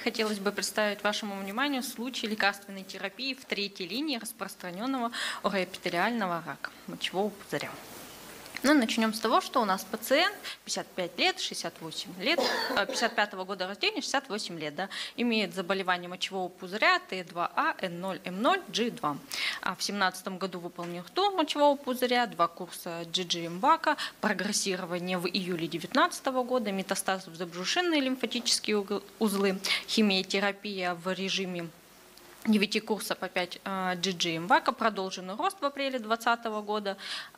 Хотелось бы представить вашему вниманию случай лекарственной терапии в третьей линии распространенного уреоэпителиального рака мочевого пузыря. Ну, начнем с того, что у нас пациент 55 лет, 68 лет, 55 года рождения, 68 лет, да, имеет заболевание мочевого пузыря Т2А, Н0, М0, G2. В 2017 году выполнил тур мочевого пузыря, 2 курса GG-МВАКа, прогрессирование в июле 2019 года, метастазы в забрюшинные лимфатические узлы, химиотерапия в режиме 9 курсов опять GG-МВАКа, продолженный рост в апреле 2020 года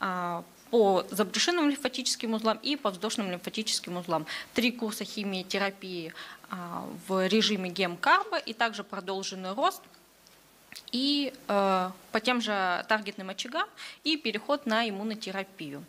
по забрюшинным лимфатическим узлам и по вздошным лимфатическим узлам. 3 курса химиотерапии в режиме гем-карба и также продолженный рост и по тем же таргетным очагам и переход на иммунотерапию.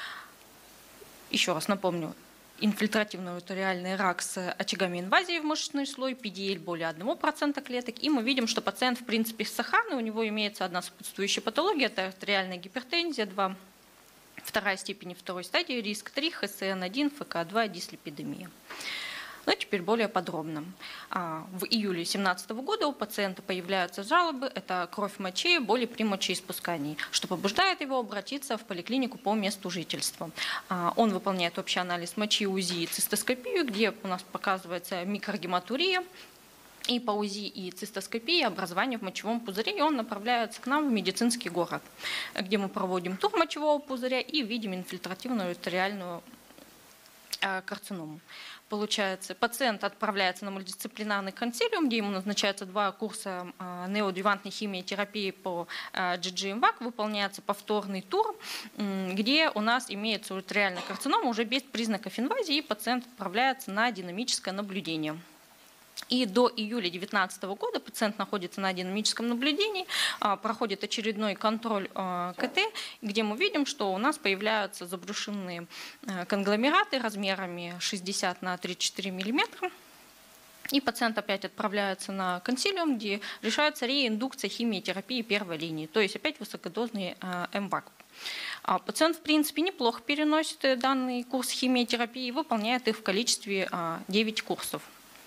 Еще раз напомню. Инфильтративный артериальный рак с очагами инвазии в мышечный слой, PDL более 1% клеток. И мы видим, что пациент в принципе сохранный, у него имеется одна сопутствующая патология, это артериальная гипертензия 2, вторая степень и второй стадии, риск 3, ХСН1, ФК2, дислипидемия. Но теперь более подробно. В июле 2017 года у пациента появляются жалобы, это кровь мочи, боли при мочеиспускании, что побуждает его обратиться в поликлинику по месту жительства. Он выполняет общий анализ мочи, УЗИ и цистоскопию, где у нас показывается микрогематурия, и по УЗИ и цистоскопии образование в мочевом пузыре, и он направляется к нам в медицинский город, где мы проводим тур мочевого пузыря и видим инфильтративную артериальную карциному. Получается, пациент отправляется на мультидисциплинарный консилиум, где ему назначаются 2 курса неоадъювантной химиотерапии по GG-МВАК, выполняется повторный тур, где у нас имеется артериальная карцинома уже без признаков инвазии, и пациент отправляется на динамическое наблюдение. И до июля 2019 года пациент находится на динамическом наблюдении, проходит очередной контроль КТ, где мы видим, что у нас появляются забрюшинные конгломераты размерами 60 на 34 мм. И пациент опять отправляется на консилиум, где решается реиндукция химиотерапии первой линии, то есть опять высокодозный МВАК. Пациент, в принципе, неплохо переносит данный курс химиотерапии и выполняет их в количестве 9 курсов.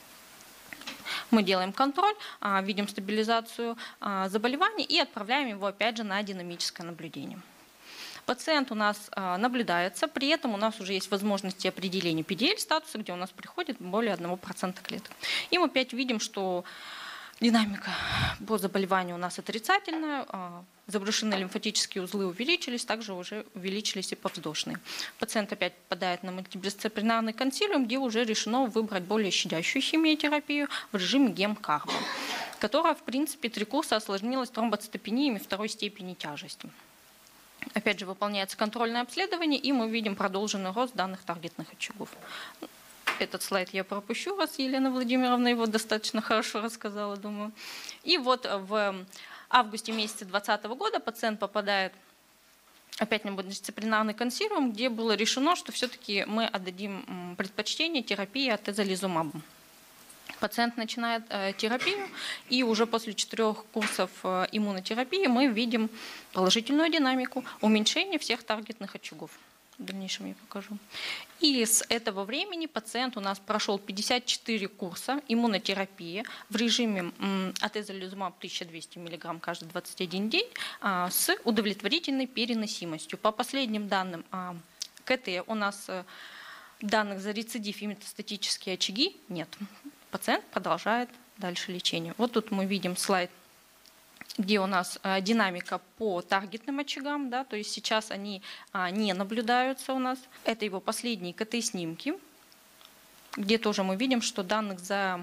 Мы делаем контроль, видим стабилизацию заболевания и отправляем его опять же на динамическое наблюдение. Пациент у нас наблюдается, при этом у нас уже есть возможности определения PDL статуса, где у нас приходит более 1% клеток. И мы опять видим, что динамика по заболеванию у нас отрицательная, забрюшинные лимфатические узлы увеличились, также уже увеличились и подвздошные. Пациент опять попадает на мультидисциплинарный консилиум, где уже решено выбрать более щадящую химиотерапию в режиме гем-карба, которая, в принципе, 3 курса осложнилась тромбоцитопениями 2 степени тяжести. Опять же, выполняется контрольное обследование, и мы видим продолженный рост данных таргетных очагов. Этот слайд я пропущу, раз Елена Владимировна его достаточно хорошо рассказала, думаю. И вот в августе месяце 2020 года пациент попадает опять на мультидисциплинарный консилиум, где было решено, что все-таки мы отдадим предпочтение терапии атезолизумабом. Пациент начинает терапию, и уже после 4 курсов иммунотерапии мы видим положительную динамику, уменьшение всех таргетных очагов. В дальнейшем я покажу. И с этого времени пациент у нас прошел 54 курса иммунотерапии в режиме атезолизумаб 1200 мг каждый 21 день с удовлетворительной переносимостью. По последним данным КТ у нас данных за рецидив и метастатические очаги нет. Пациент продолжает дальше лечение. Вот тут мы видим слайд, где у нас динамика по таргетным очагам, да, то есть сейчас они не наблюдаются у нас. Это его последние КТ-снимки, где тоже мы видим, что данных за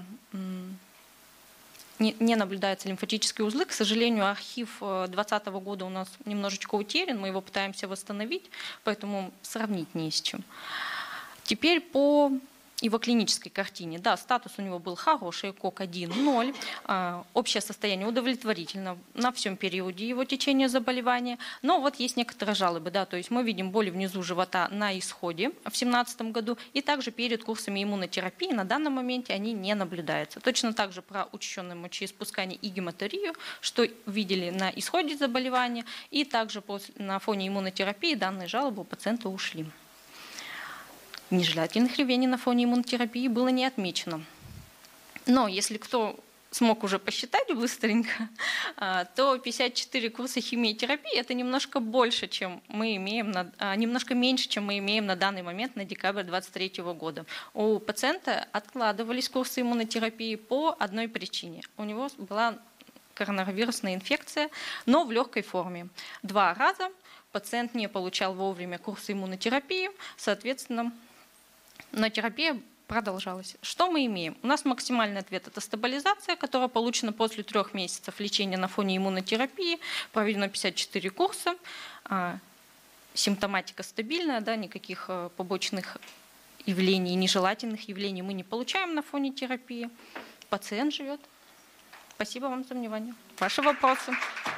не наблюдаются лимфатические узлы. К сожалению, архив 2020 года у нас немножечко утерян, мы его пытаемся восстановить, поэтому сравнить не с чем. Теперь по его клинической картине. Да, статус у него был хороший, КОК-1, 0. Общее состояние удовлетворительно на всем периоде его течения заболевания. Но вот есть некоторые жалобы. Да, то есть мы видим боли внизу живота на исходе в 2017 году. И также перед курсами иммунотерапии на данном моменте они не наблюдаются. Точно так же про учащенное мочеиспускание и гематурию, что видели на исходе заболевания. И также на фоне иммунотерапии данные жалобы у пациента ушли. Нежелательных ревений на фоне иммунотерапии было не отмечено. Но если кто смог уже посчитать быстренько, то 54 курса химиотерапии – это немножко больше, чем мы имеем, немножко меньше, чем мы имеем на данный момент, на декабрь 2023 года. У пациента откладывались курсы иммунотерапии по одной причине. У него была коронавирусная инфекция, но в легкой форме. 2 раза пациент не получал вовремя курсы иммунотерапии, соответственно, но терапия продолжалась. Что мы имеем? У нас максимальный ответ – это стабилизация, которая получена после 3 месяцев лечения на фоне иммунотерапии. Проведено 54 курса. Симптоматика стабильная, да, никаких побочных явлений, нежелательных явлений мы не получаем на фоне терапии. Пациент живет. Спасибо вам за внимание. Ваши вопросы.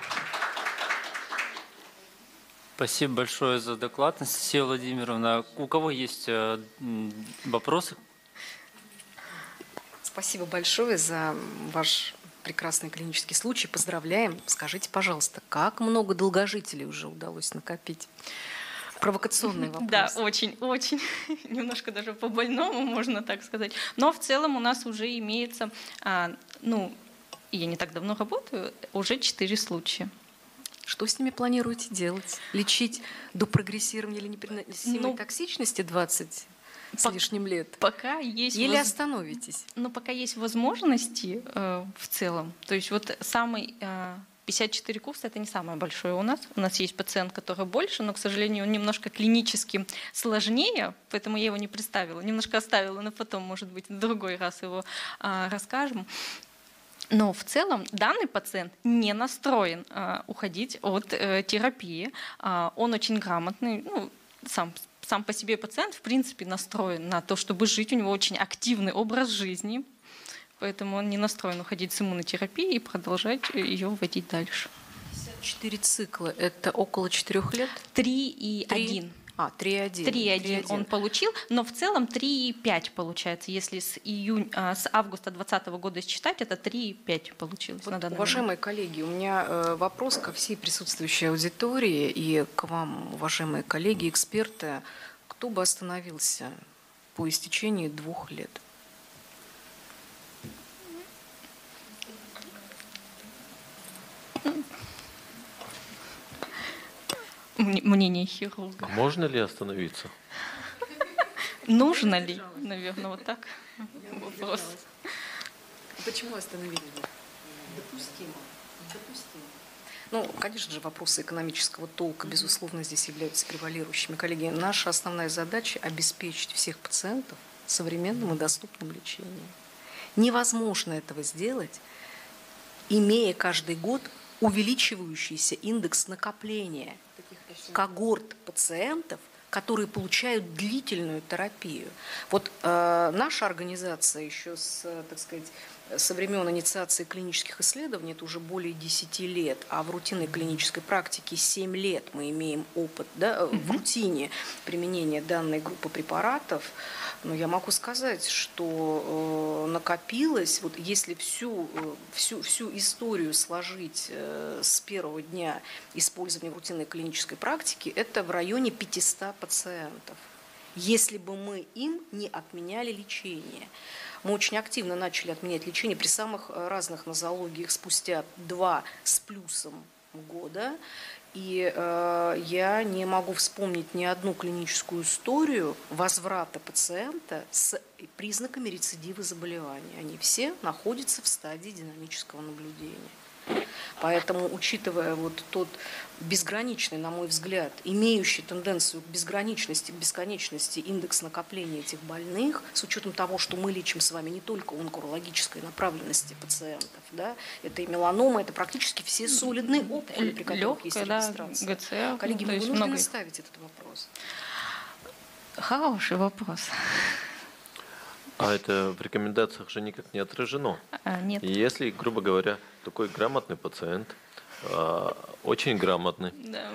Спасибо большое за доклад, Анастасия Владимировна. У кого есть вопросы? Спасибо большое за ваш прекрасный клинический случай. Поздравляем. Скажите, пожалуйста, как много долгожителей уже удалось накопить? Провокационный вопрос. Да, очень. Немножко даже по-больному, можно так сказать. Но в целом у нас уже имеется, я не так давно работаю, уже 4 случая. Что с ними планируете делать? Лечить до прогрессирования или непереносимой токсичности 20 с лишним лет? Пока есть или остановитесь? Пока есть возможности в целом. То есть вот самый 54 курса – это не самое большое у нас. У нас есть пациент, который больше, но, к сожалению, он немножко клинически сложнее, поэтому я его не представила. Немножко оставила, но потом, может быть, в другой раз его расскажем. Но в целом данный пациент не настроен уходить от терапии. Он очень грамотный, сам по себе пациент в принципе настроен на то, чтобы жить. У него очень активный образ жизни, поэтому он не настроен уходить с иммунотерапии и продолжать ее вводить дальше. 54 цикла – это около 4 лет? 3,1. 3,1 он получил, но в целом 3,5 получается. Если с августа 2020 года считать, это 3,5 получилось на данный момент. Уважаемые коллеги, у меня вопрос ко всей присутствующей аудитории и к вам, уважаемые коллеги, эксперты. Кто бы остановился по истечении 2 лет? Мнение хирурга. А можно ли остановиться? Нужно ли? Наверное, вот так вопрос. Почему остановились? Допустимо. Конечно же, вопросы экономического толка, безусловно, здесь являются превалирующими. Коллеги, наша основная задача – обеспечить всех пациентов современным и доступным лечением. Невозможно этого сделать, имея каждый год увеличивающийся индекс накопления когорт пациентов, которые получают длительную терапию. Вот наша организация еще со времен инициации клинических исследований, это уже более 10 лет, а в рутинной клинической практике 7 лет мы имеем опыт, да, в рутине применения данной группы препаратов. Но я могу сказать, что накопилось, вот если всю историю сложить с первого дня использования в рутинной клинической практики, это в районе 500 пациентов. Если бы мы им не отменяли лечение. Мы очень активно начали отменять лечение при самых разных нозологиях спустя 2 с плюсом года. И я не могу вспомнить ни одну клиническую историю возврата пациента с признаками рецидива заболевания. Они все находятся в стадии динамического наблюдения. Поэтому, учитывая вот тот безграничный, на мой взгляд, имеющий тенденцию к безграничности, к бесконечности индекс накопления этих больных, с учетом того, что мы лечим с вами не только онкологической направленности пациентов, да, это и меланома, это практически все солидные опухоли, при которых есть регистрация. ГЦР, коллеги, мы вынуждены ставить этот вопрос. Хороший вопрос. А это в рекомендациях же никак не отражено. Нет. И если, грубо говоря, такой грамотный пациент, очень грамотный,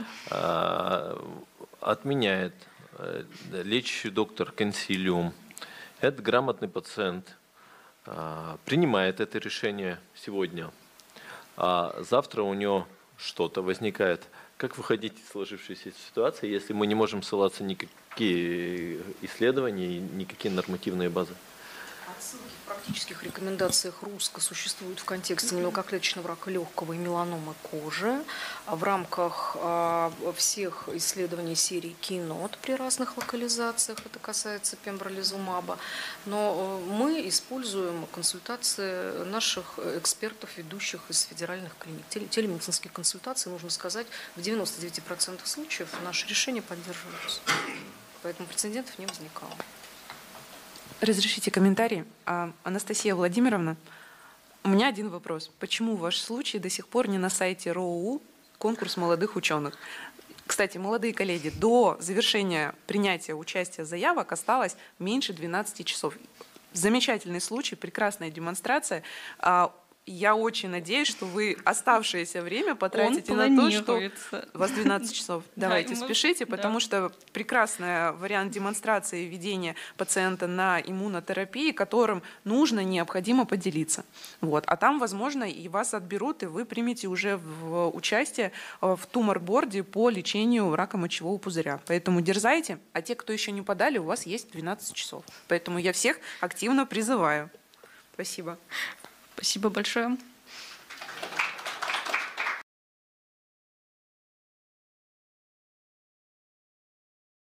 отменяет лечащий доктор консилиум, этот грамотный пациент принимает это решение сегодня, а завтра у него что-то возникает. Как выходить из сложившейся ситуации, если мы не можем ссылаться никакие исследования и никакие нормативные базы? Отсылки в профилактических рекомендациях РУСКО существует в контексте немелкоклеточного рака легкого и меланомы кожи, в рамках всех исследований серии KEYNOTE при разных локализациях, это касается пембролизумаба, но мы используем консультации наших экспертов, ведущих из федеральных клиник. Телемедицинские консультации, нужно сказать, в 99% случаев наши решения поддерживаются. Поэтому прецедентов не возникало. Разрешите комментарий. Анастасия Владимировна, у меня один вопрос. Почему ваш случай до сих пор не на сайте РОУ, конкурс молодых ученых? Кстати, молодые коллеги, до завершения принятия участия заявок осталось меньше 12 часов. Замечательный случай, прекрасная демонстрация. Я очень надеюсь, что вы оставшееся время потратите на то, что... У вас 12 часов. Давайте спешите, потому что прекрасный вариант демонстрации введения пациента на иммунотерапии, которым нужно, необходимо поделиться. Вот. А там, возможно, и вас отберут, и вы примете уже участие в тумор-борде по лечению рака мочевого пузыря. Поэтому дерзайте, а те, кто еще не подали, у вас есть 12 часов. Поэтому я всех активно призываю. Спасибо. Спасибо большое.